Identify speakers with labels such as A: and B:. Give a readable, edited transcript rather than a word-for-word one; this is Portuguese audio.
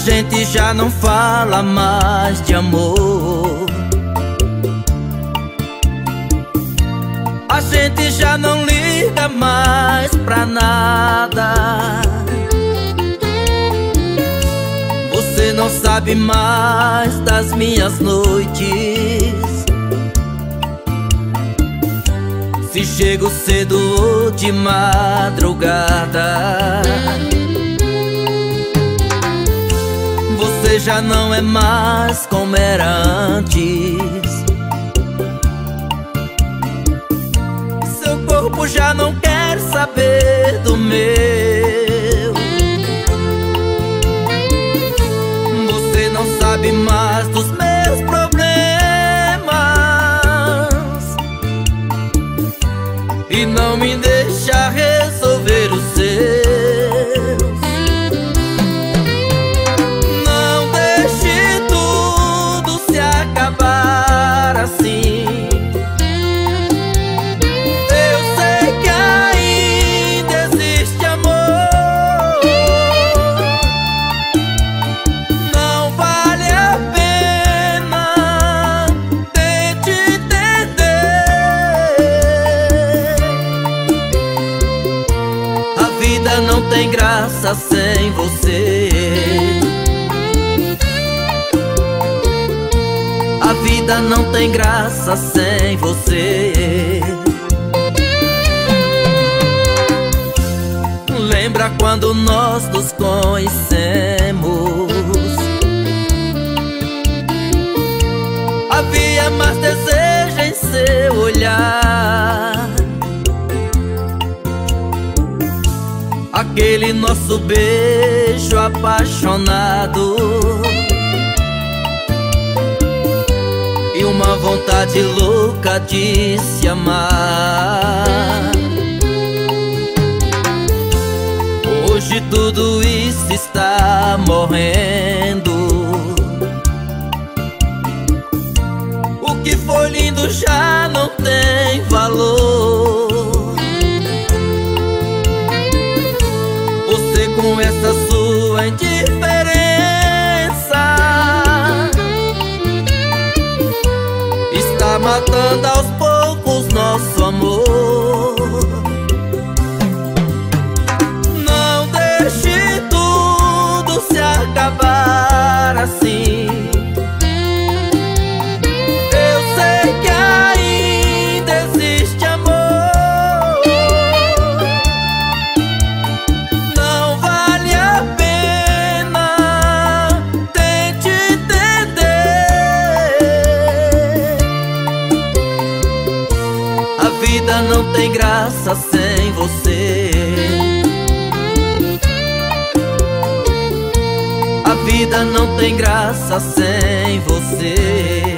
A: gente já não fala mais de amor. A gente já não liga mais pra nada. Você não sabe mais das minhas noites, se chego cedo ou de madrugada. Você já não é mais como era antes. Seu corpo já não quer saber do meu. Você não sabe mais dos meus problemas e não me deixa resolver os seus. Não deixe tudo se acabar assim. Eu sei que ainda existe amor. Não vale a pena, tente entender. A vida não tem graça sem você. A vida não tem graça sem você. Lembra quando nós nos conhecemos? Havia mais desejo em seu olhar. Aquele nosso beijo apaixonado e uma vontade louca de se amar. Hoje tudo isso está morrendo. O que foi lindo já não tem valor. Você com essa sua indiferença está matando aos poucos nosso amor. Não deixe tudo se acabar assim. Eu sei que ainda existe amor. Não vale a pena, tente entender. A vida não tem graça sem você. A vida não tem graça sem você.